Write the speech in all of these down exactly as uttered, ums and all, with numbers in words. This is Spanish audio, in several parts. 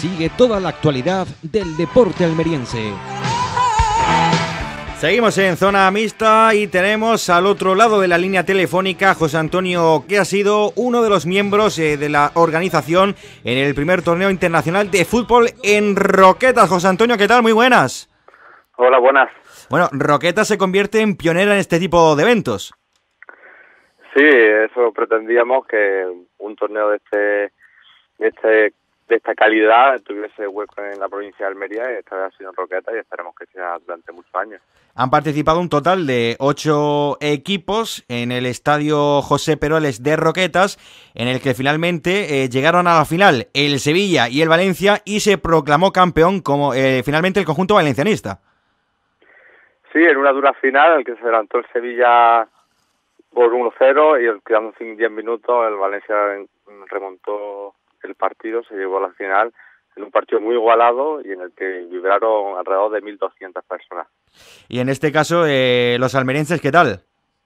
Sigue toda la actualidad del deporte almeriense. Seguimos en zona mixta y tenemos al otro lado de la línea telefónica José Antonio, que ha sido uno de los miembros eh, de la organización en el primer torneo internacional de fútbol en Roquetas. José Antonio, ¿qué tal? Muy buenas. Hola, buenas. Bueno, Roquetas se convierte en pionera en este tipo de eventos. Sí, eso pretendíamos, que un torneo de este, de este de esta calidad tuviese hueco en la provincia de Almería, y esta vez ha sido en Roquetas y esperemos que sea durante muchos años. Han participado un total de ocho equipos en el estadio José Peroles de Roquetas, en el que finalmente eh, llegaron a la final el Sevilla y el Valencia y se proclamó campeón como eh, finalmente el conjunto valencianista. Sí, en una dura final, en el que se adelantó el Sevilla por uno cero y quedando diez minutos el Valencia remontó el partido, se llevó a la final en un partido muy igualado y en el que vibraron alrededor de mil doscientas personas. Y en este caso, eh, los almerienses, ¿qué tal?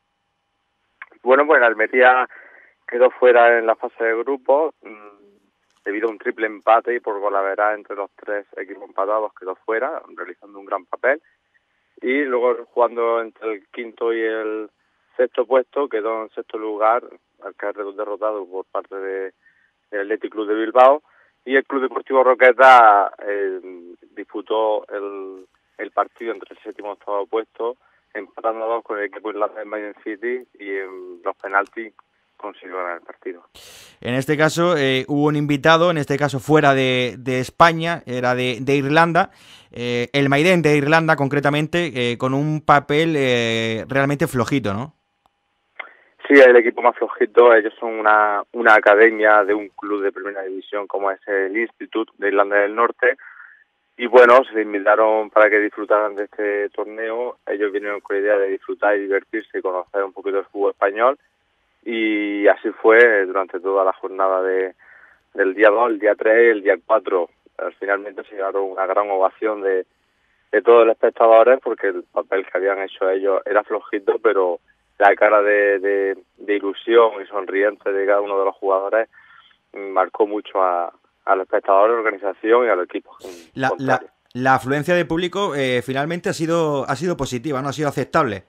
Bueno, pues Almería quedó fuera en la fase de grupos debido a un triple empate y por golaveras entre los tres equipos empatados quedó fuera, realizando un gran papel. Y luego jugando entre el quinto y el sexto puesto quedó en sexto lugar, al caer derrotado por parte de el Athletic Club de Bilbao, y el Club Deportivo Roquetas eh, disputó el, el partido entre el séptimo y octavo puesto, empatando a dos con el equipo irlandés Mayen City, y en los penaltis consiguió ganar el partido. En este caso eh, hubo un invitado, en este caso fuera de, de España, era de, de Irlanda, eh, el Maiden de Irlanda concretamente, eh, con un papel eh, realmente flojito, ¿no? Sí, el equipo más flojito. Ellos son una, una academia de un club de primera división como es el Institute de Irlanda del Norte, y bueno, se invitaron para que disfrutaran de este torneo. Ellos vinieron con la idea de disfrutar y divertirse y conocer un poquito el fútbol español, y así fue durante toda la jornada de del día dos, el día tres y el día cuatro. Finalmente se llevaron una gran ovación de, de todos los espectadores, porque el papel que habían hecho ellos era flojito, pero la cara de, de, de ilusión y sonriente de cada uno de los jugadores marcó mucho a, a los espectadores, a la organización y a los equipos. La, la, la afluencia de público eh, finalmente ha sido ha sido positiva, ¿no? Ha sido aceptable.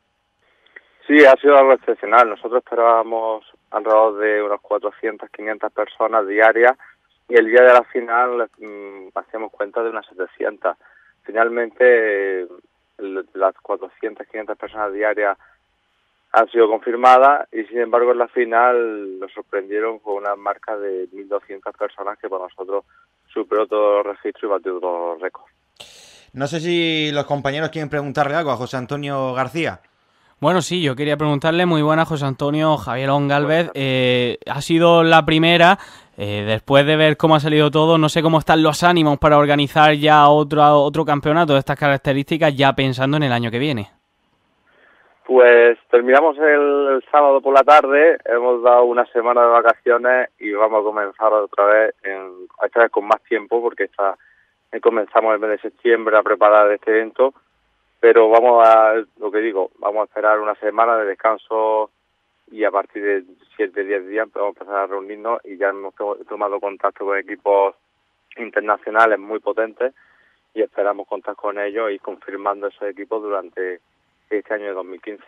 Sí, ha sido algo excepcional. Nosotros esperábamos alrededor de unas cuatrocientas, quinientas personas diarias, y el día de la final mmm, hacíamos cuenta de unas setecientas. Finalmente, eh, las cuatrocientas, quinientas personas diarias han sido confirmadas, y sin embargo en la final nos sorprendieron con una marca de mil doscientas personas que para nosotros superó todos los registros y batió todos los récords. No sé si los compañeros quieren preguntarle algo a José Antonio García. Bueno, sí, yo quería preguntarle, muy buena José Antonio, Javier Ongálvez, eh, ha sido la primera, eh, después de ver cómo ha salido todo, no sé cómo están los ánimos para organizar ya otro, otro campeonato de estas características, ya pensando en el año que viene. Pues terminamos el, el sábado por la tarde, hemos dado una semana de vacaciones y vamos a comenzar otra vez, en, esta vez con más tiempo, porque esta, eh, comenzamos el mes de septiembre a preparar este evento, pero vamos a, lo que digo, vamos a esperar una semana de descanso y a partir de siete, diez días vamos a empezar a reunirnos, y ya hemos tomado contacto con equipos internacionales muy potentes y esperamos contar con ellos y confirmando esos equipos durante este año de dos mil quince.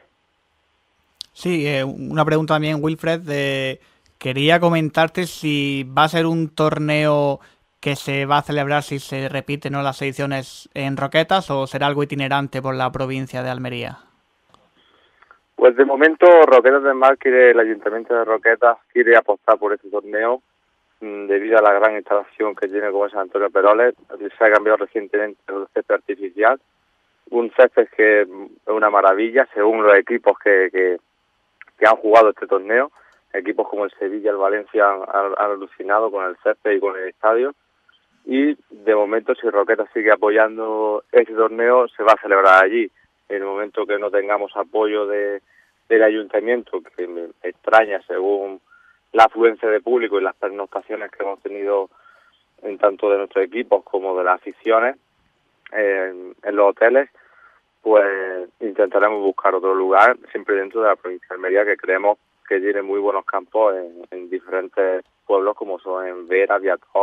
Sí, eh, una pregunta también, Wilfred, de, quería comentarte si va a ser un torneo que se va a celebrar si se repiten, ¿no?, las ediciones en Roquetas, o será algo itinerante por la provincia de Almería. Pues de momento Roquetas del Mar quiere, el Ayuntamiento de Roquetas quiere apostar por este torneo mmm, debido a la gran instalación que tiene como San Antonio Peroles. Se ha cambiado recientemente el césped artificial, un césped que es una maravilla según los equipos que, que, que han jugado este torneo. Equipos como el Sevilla, el Valencia han, han, han alucinado con el césped y con el estadio, y de momento si Roquetas sigue apoyando este torneo se va a celebrar allí. En el momento que no tengamos apoyo de del ayuntamiento, que me extraña según la afluencia de público y las pernoctaciones que hemos tenido en tanto de nuestros equipos como de las aficiones en, en los hoteles, pues intentaremos buscar otro lugar, siempre dentro de la provincia de Almería, que creemos que tiene muy buenos campos en, en diferentes pueblos como son en Vera, Viator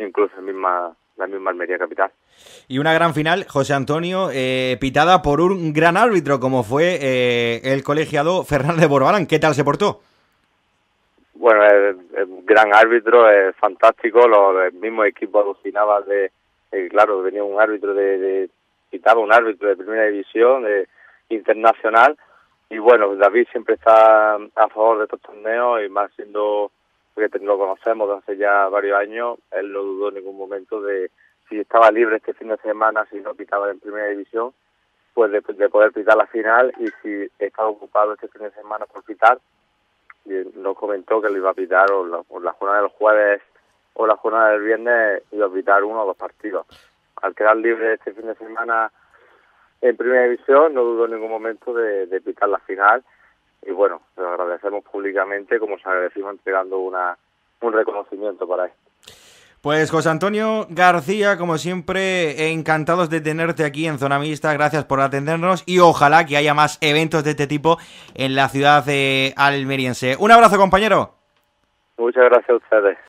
incluso en misma, la misma Almería capital. Y una gran final, José Antonio, eh, pitada por un gran árbitro como fue eh, el colegiado Fernández Borbalán. ¿Qué tal se portó? Bueno, es, es un gran árbitro, es fantástico, los, el mismo equipo alucinaba de, eh, claro, venía un árbitro de, de, pitaba un árbitro de primera división, de internacional, y bueno, David siempre está a favor de estos torneos, y más siendo, porque lo conocemos desde hace ya varios años, él no dudó en ningún momento de, si estaba libre este fin de semana, si no pitaba en primera división, pues de, de poder pitar la final, y si estaba ocupado este fin de semana por pitar, y nos comentó que lo iba a pitar o la, o la jornada del jueves o la jornada del viernes, iba a pitar uno o dos partidos. Al quedar libre este fin de semana en primera división, no dudó en ningún momento de, de pitar la final, y bueno, lo agradecemos públicamente, como se agradecimos entregando una un reconocimiento para él. Pues José Antonio García, como siempre, encantados de tenerte aquí en Zona Mixta, gracias por atendernos y ojalá que haya más eventos de este tipo en la ciudad eh, almeriense. Un abrazo, compañero. Muchas gracias a ustedes.